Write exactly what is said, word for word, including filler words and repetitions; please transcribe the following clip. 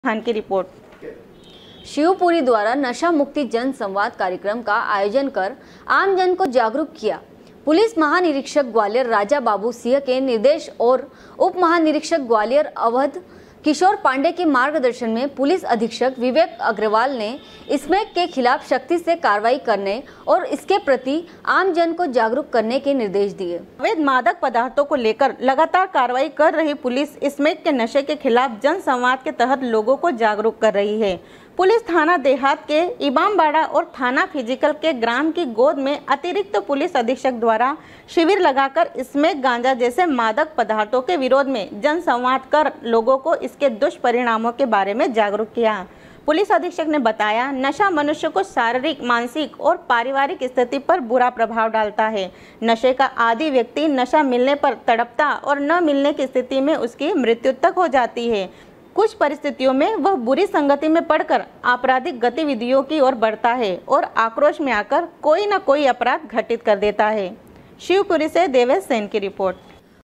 खान की रिपोर्ट। शिवपुरी द्वारा नशा मुक्ति जन संवाद कार्यक्रम का आयोजन कर आम जन को जागरूक किया। पुलिस महानिरीक्षक ग्वालियर राजा बाबू सिंह के निर्देश और उप महानिरीक्षक ग्वालियर अवध किशोर पांडे के मार्गदर्शन में पुलिस अधीक्षक विवेक अग्रवाल ने स्मैक के खिलाफ सख्ती से कार्रवाई करने और इसके प्रति आम जन को जागरूक करने के निर्देश दिए। अवैध मादक पदार्थों को लेकर लगातार कार्रवाई कर रही पुलिस स्मैक के नशे के खिलाफ जन संवाद के तहत लोगों को जागरूक कर रही है। पुलिस थाना देहात के इमामबाड़ा और थाना फिजिकल के ग्राम की गोद में अतिरिक्त तो पुलिस अधीक्षक द्वारा शिविर लगाकर स्मैक गांजा जैसे मादक पदार्थों के विरोध में जन संवाद कर लोगों को इसके दुष्परिणामों के बारे में जागरूक किया। पुलिस अधीक्षक ने बताया, नशा मनुष्य को शारीरिक, मानसिक और पारिवारिक स्थिति पर बुरा प्रभाव डालता है। नशे का आदी व्यक्ति नशा मिलने पर तड़पता और न मिलने की स्थिति में उसकी मृत्यु तक हो जाती है। कुछ परिस्थितियों में वह बुरी संगति में पड़कर आपराधिक गतिविधियों की ओर बढ़ता है और आक्रोश में आकर कोई न कोई अपराध घटित कर देता है। शिवपुरी से देवेश सेन की रिपोर्ट।